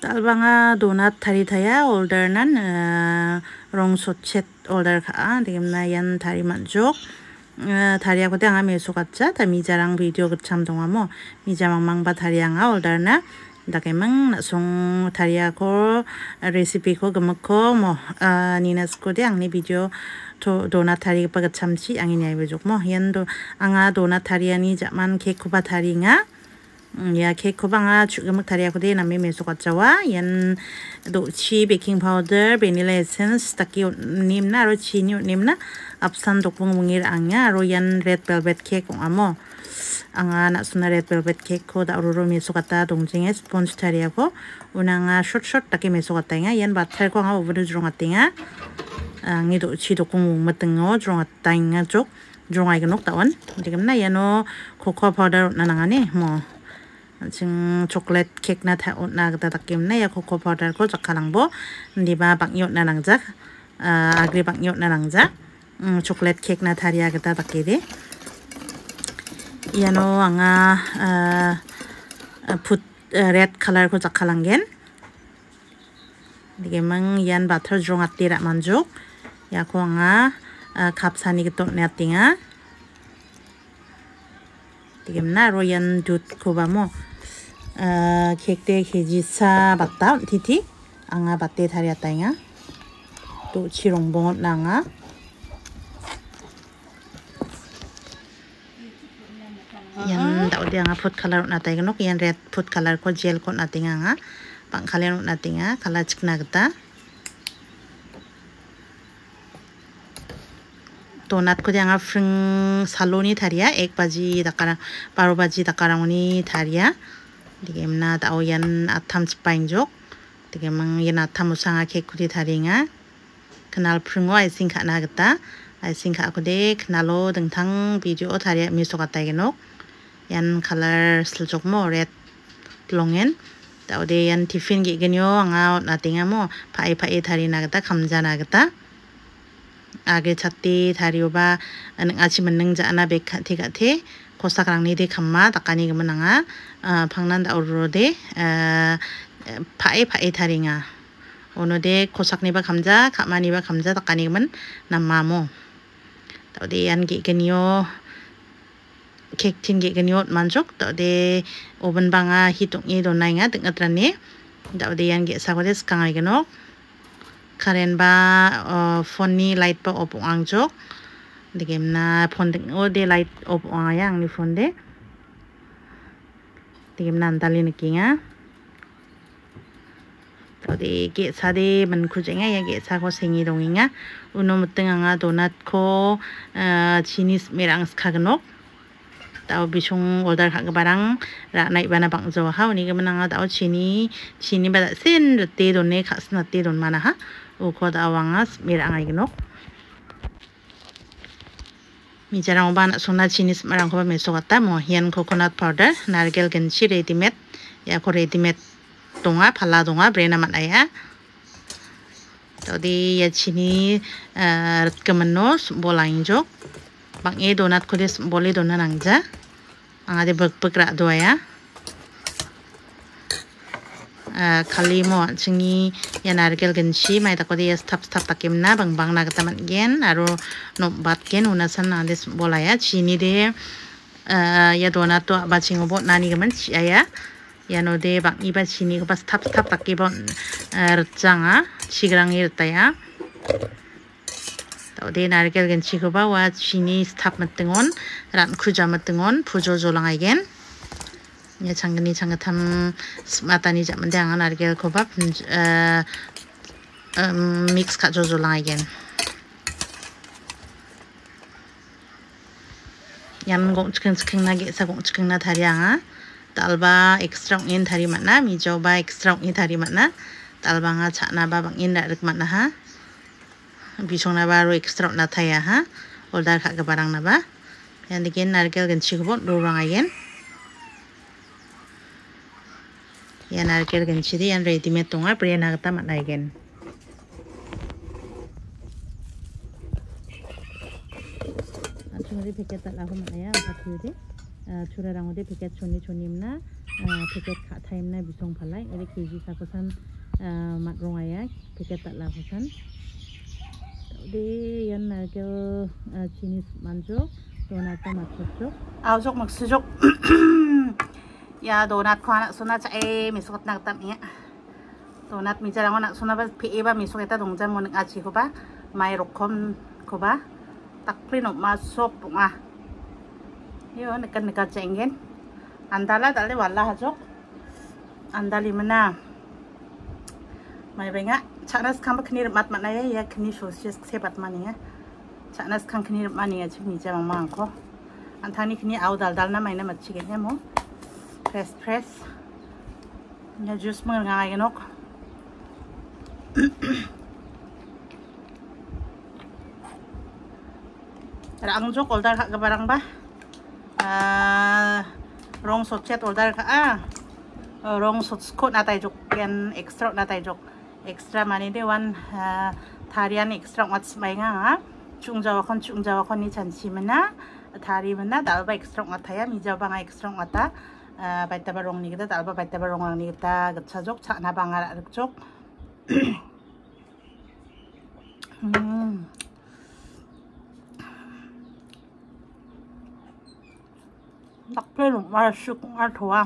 Talbanga donat tari thaya order nan rong sochet order ka digemna yan tari manjok tari aku anga meso katja ta mijarang video kecam donga mo mijamang mangba tari anga order na dakemang nasong tari aku recipe ko gemeko mo ninas ko de angni video to donat tari pa kecam chi angin ya bejok mo yan do anga donat tari ani jaman cake ko ba tari nga ya cake ko banga chugemak tari aku de nami meso katjawa yan do chi baking powder vanilla essence taki nimna ro chini nimna apsan dokung mungir anga ro yan red velvet cake amo anga nak suna red velvet cake ko da ro meso kata dongjinge sponge tari aku unanga short taki meso kata nga yan butter ko anga over jrong atinga ngi do chi dokung matengo jrong atanga jok jrong ai gnok tawan digamna yano cocoa powder nanangani mo 지금 초콜릿 케이크 나 그다 닦임나 야 코코 파우더 ko 작가랑보 니바 박요 나랑자 아그리 박요 나랑자 초콜릿 케이크 나 다리야 그다 닦이리 야노 앙아 풋 red color ko 작가랑겐 디게망 얀 바터 종 아띠라 만족 야 고앙아 갑사니 그또 내띵아 디게나 로얀 두 코바모 cake de keji sa batta titi anga batte thariata inga to chirong bongot nanga yan daw dia nga food color na tay ganok yan red food color ko gel ko na tinga nga pang kalen na tinga kala chikna gata donat ko dia nga fring saloni tharia 1 baji dakara 12 baji dakarangoni tharia digemna tao yan atam chpainjok digemang yan atam usanga cake kudi tharinga kenal pringo I think na gata I think aku de kenalo dengtang video tharia miso kata genok yan color seljok mo red longen tao de yan tiffin gi genyo anga natinga mo pai thari na gata kamja na gata age chatti tharioba ang achi meneng jana bek thigate kosakrang ni de khamma takani gemenanga phangnan da urode pai tharinga onode kosak ni ba khamja khamani ba khamja takani gemen namamo tawde yan gi genyo cake tin gi genyo manjok tawde oven banga hitung ni do nainga tengatrane tawde yan gi sagode skangai genok karen ba phone ni light pa opong angjok digemna phone ding ode light op ayang ni phone de digemna antali nikinga todi ge sade man kujenga ya ge sago sengi donginga uno mutenga donat ko chinis merang skagnok tao bisung order kha barang ra nai bana bangjo ha ni ge mananga tao chini ba sen te donne khasna te don mana ha uko da wangas merang ai gnok mijarang oban sona chinis marang ko meso kata mo hian coconut powder nargel genchi ready made ya ko ready made tonga phala donga brena manaya todi ya chini kemenos bolainjo bang e donat ko des bole dona nangja anga de bekra doya kali mo chingi ya nargel genchi mai ta ko de stap takimna bang na gata man gen aro no bat gen unasan na des bolaya chini de ya donat to ba chingo bo nani gemen ya ya no de bang iba chini ko pas stap takibon rjanga chigrang irtaya to de nargel genchi ko ba wa chini stap matengon ran khuja matengon pujo jolang gen ya changgani changgatam matani jaman dang nargel ko ba mix ka jojo lang again yan gong chiking na ge sa gong chiking na thari anga talba extra in thari matna mi joba extra in thari matna talba nga chana ba bang in rak matna ha bisong na ba ro extra na thaya ha order kha ga barang na ba yan digen nargel genchi ko bo rang again yan nargel genchi di yan ready made tonga prena gata matna again chungri packet tak lagu mana ya empat kiri chura rangude packet choni choni mana paket kha time na bisong phalai ere kg sa kosan mat rongaya paket tak la kosan de yan narkel chinis manjok donat mat chok aujok maksujok ya donat khana suna cha e misukot nak tam ya donat mi jarang nak suna ba pe ba misuk eta dongjan mon achi ko ba mai rokhom ko ba tak plin ma sop nga yo nekan cengen andala dale wala hajok andali mana mai benga chanas kam khnir mat mat na ya khni sosis sebat mani ya chanas kan khnir mani ya chimi jama mang ko anthani khni au dal dal na mai na mat chige he mo press ya juice mang nga ya nok rang jok oldar kha barang ba rong sochet oldar kha rong soskot natai jok yan extra natai jok extra mani de wan tharian extra wat mai nga chungjawa kon ni chanchi mana thari mana dalba extra wat thaya mi jawa nga extra wata baita barong ni kita dalba baita barong ni kita gatsa jok chana bangara jok 딱 빼는 맛있고 좋아.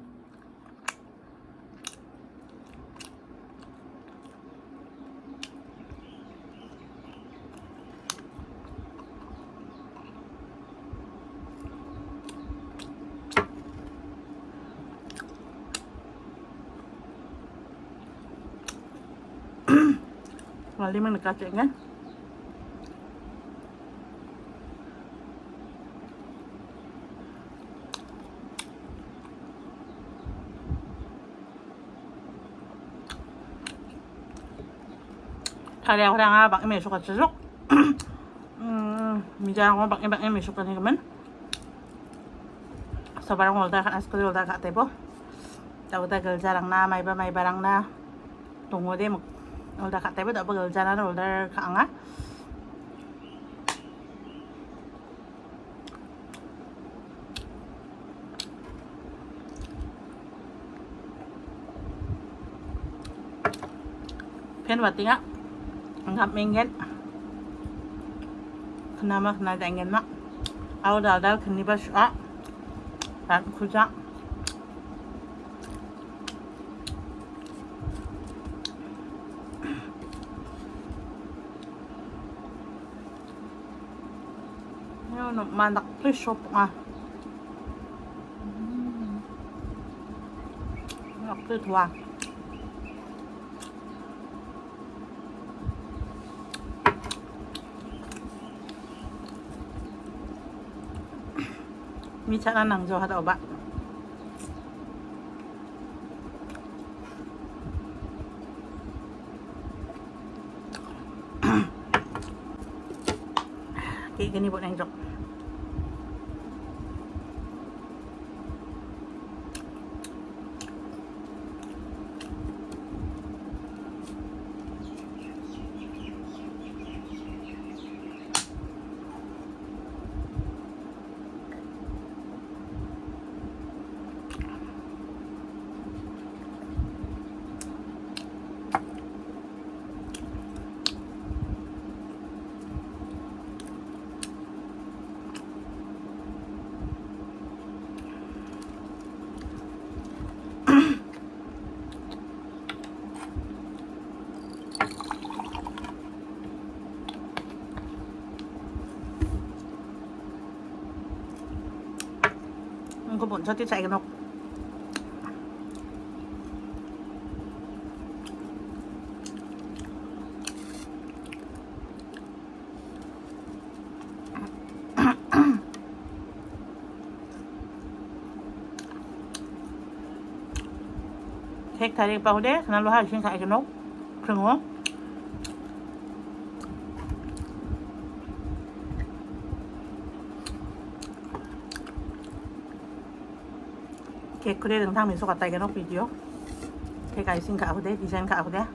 Lalim ang nagkasingan. Thari ako na nga bang may sukat sa sok. Midya ako bang may sukat ni kaman. So barang ulda kan asko ulda ka tebo. Tawda gal jarang na may barang na tungo de mo ulda ka tebo da bagal jana na ulda ka nga. Pen wati nga anggap mengen kenapa kena jangan mak awal dal kini bas dan kujak yo no manak please shop nak tua mi chana nang jo hada oba kayak gini buat nang jok có bụng cho tiết chạy cái nọc Hek tarik bau deh, karena lo harus kayak genok, krengo. Kek kue tentang misuk kata genok video. Kek icing kak aku deh, desain kak aku deh.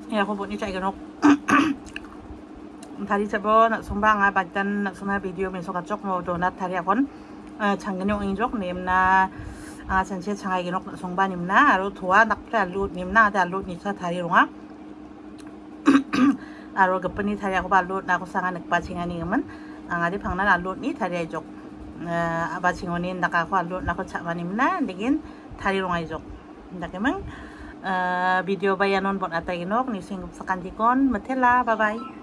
ya ako po ni chay ganok 다리 잡어 송방아 발단 소나 비디오 면소가 쪽 모두 나 다리 학원 장근용 인족 님나 전체 장하기 녹 송반님나 아로 도와 낙플 알루 님나 알루 니차 다리 롱아 아로 급분이 다리 하고 발루 나고 상한 늑바칭하니 그러면 adi pangna allu ni thari jok aba chingoni naka ko allu nako chamanimna digin thari rongai jok ndakemang video bayanon bon atay ginok ni sing sakandikon matela bye bye